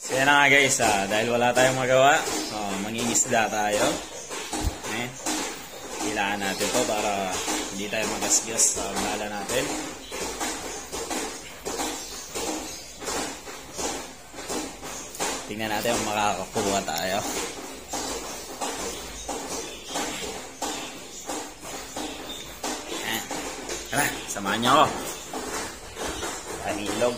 So yan na nga guys, dahil wala tayong magawa, so mangingisda tayo. Kailangan natin to para hindi tayo magasgas sa bala natin. Tingnan natin kung makakakuha tayo. Tara, samahan niyo ako. Ang ilog.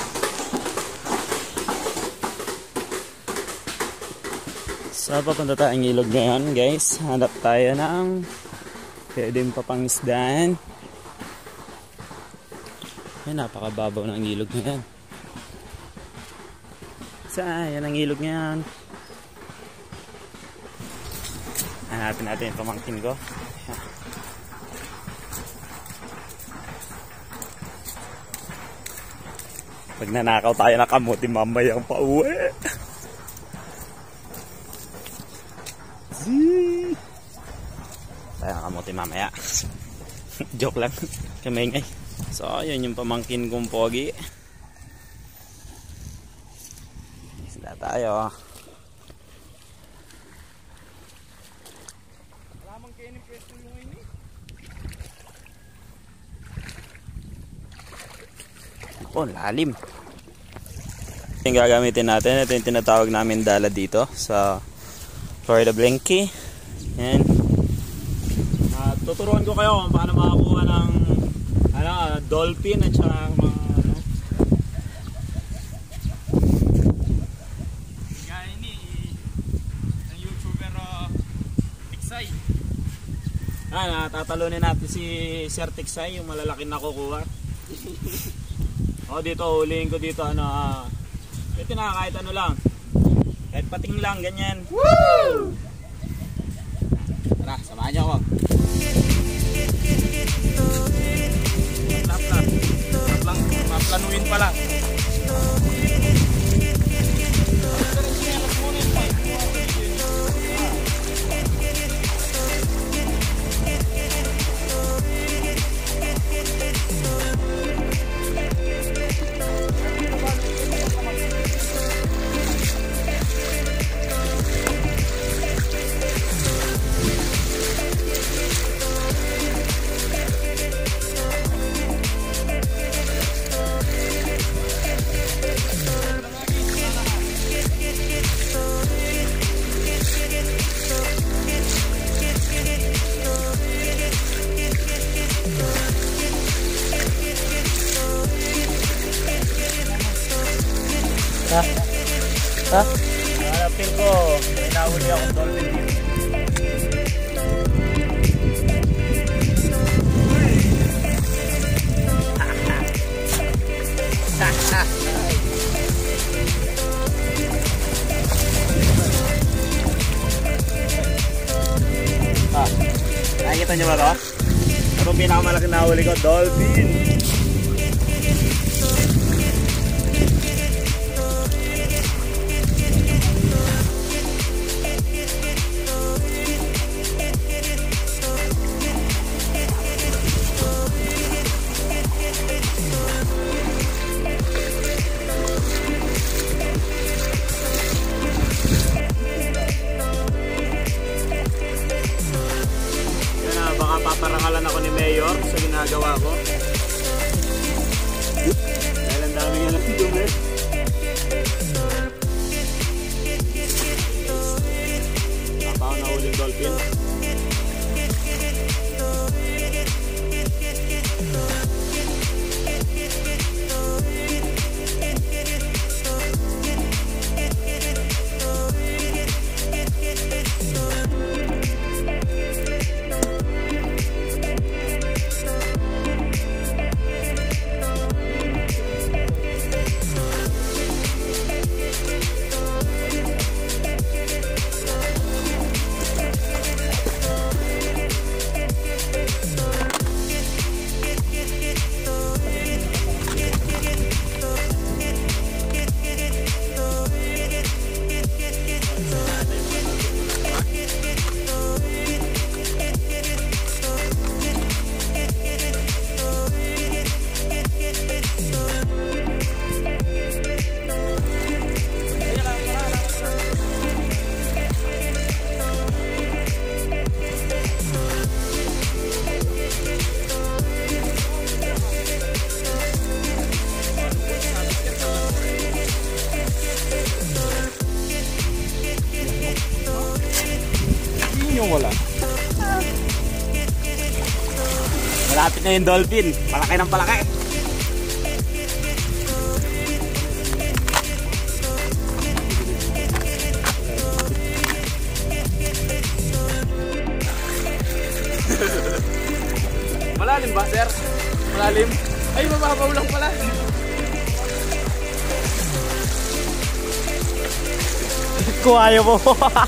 So, papunta tayong ilog ngayon, guys. Hanap tayo ng pwedeng papangisdaan. Ay, napakababaw ng ilog ngayon. Saan? Yan ang ilog ngayon. Hanapin natin yung pamangkin ko. Pag nanakaw tayo na kamuti, mamayang pauwi. Tayo na kamuti mamaya. Joke lang. Kamingay. So, yun yung pamangkin kong pogi. Isda tayo. Lamang kayo ng pwesto mo ngayon eh. Oh, lalim. Yung gagamitin natin, ito yung tinatawag namin dala dito sa Florida Blinky. Yan. Tuturuan ko kayo kung paano makakuha ng dolphin at saka mga gaya ni ng YouTuber Tiksay. Tatalunin natin si Sir Tiksay, yung malalaking nakukuha. O dito, huliin ko dito ito na kahit ano lang. Kahit pating lang, ganyan. Woo! Tara, samahan niyo ako. Maplanuin pa lang. Ha? Feel ko, may nahuli akong dolphin dito. Nakikita nyo ba ito? Ito ang pinakamalaking nahuli ko, dolphin. Paparangalan ako ni Mayor sa ginagawa ko. Dahil ang dami nga lang dumi. Papa ako nahuling dolphin. na yung dolphin. Palaki ng palaki. Malalim ba, sir? Malalim? Ay, mababaw lang pala. Kung ayaw mo.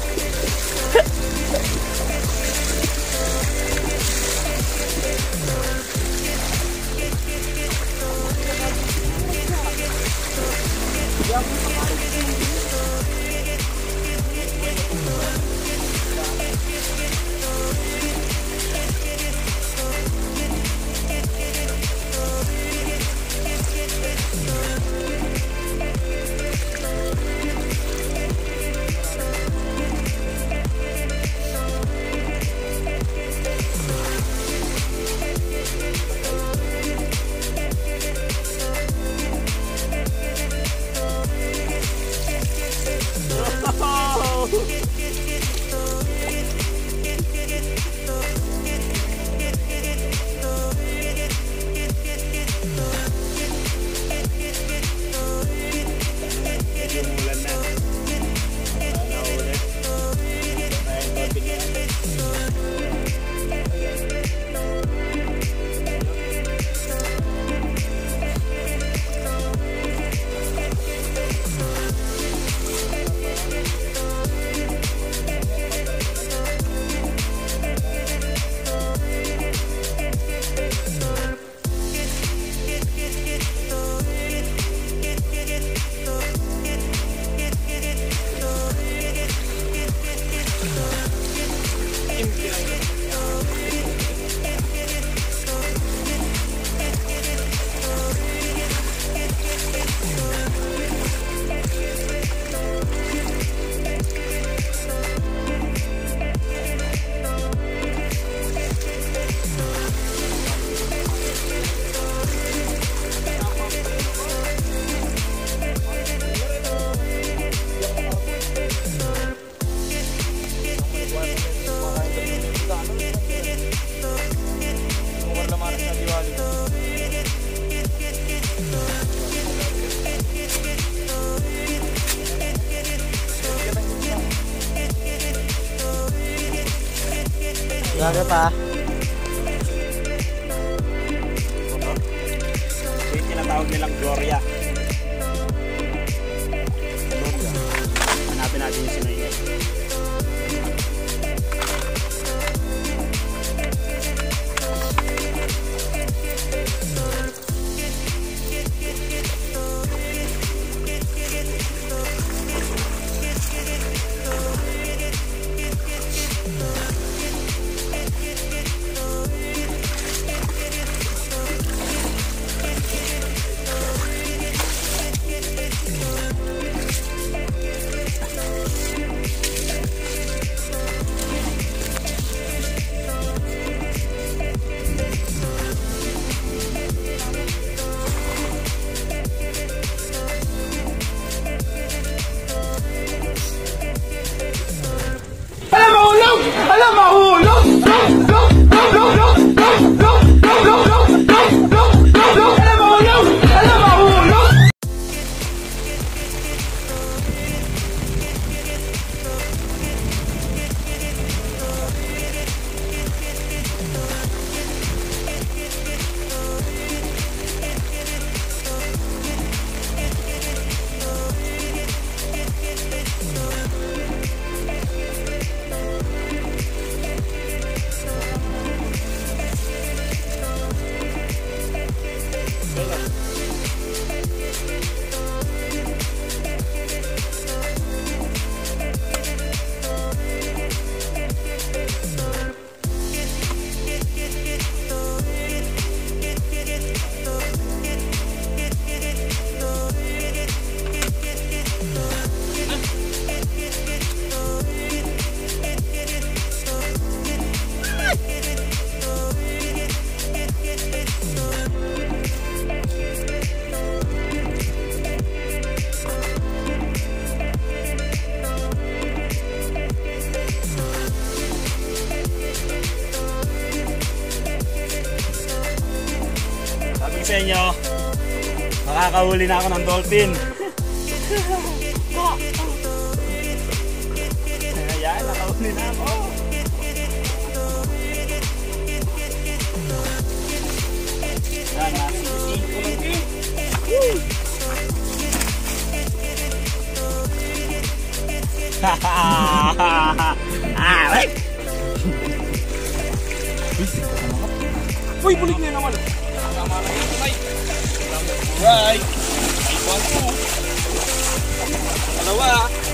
Grabe pa. Ito yung tinatawag nilang Gloria. Hanapin natin yung sinayin. Nakakahuli na ako ng dolphin. Ayan, nakahuli na ako. Ayan, nasisihin ko lang din. Wait! Uy, bulig na naman. Tama lang yung kamay. Alright. Ay, 1, 2. Dalawa.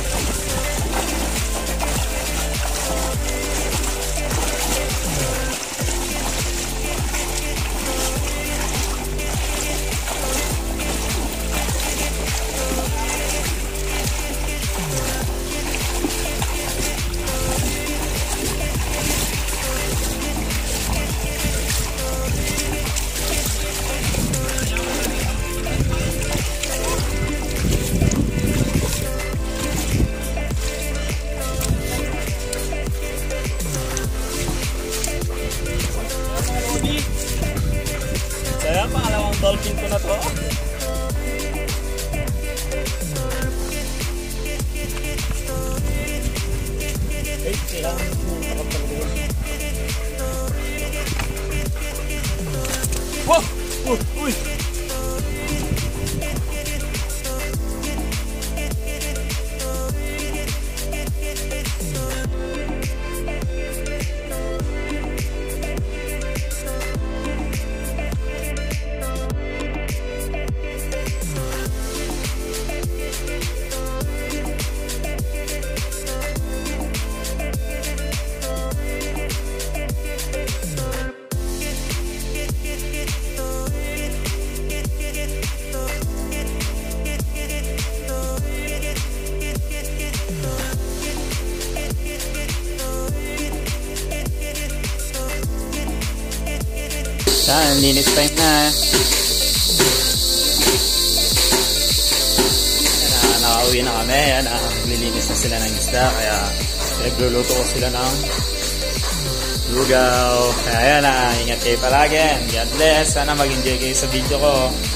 Kaya pangalawang dolphin ko na to. Eh, kailangan mo nakapagod. Wow! Uy! Saan? Linis time na. Nakauwi na kami. Naglilinis na sila ng isda. Kaya nagluluto ko sila ng lugaw. Kaya yan na. Ingat kayo palagi. God bless. Sana mag-enjoy kayo sa video ko.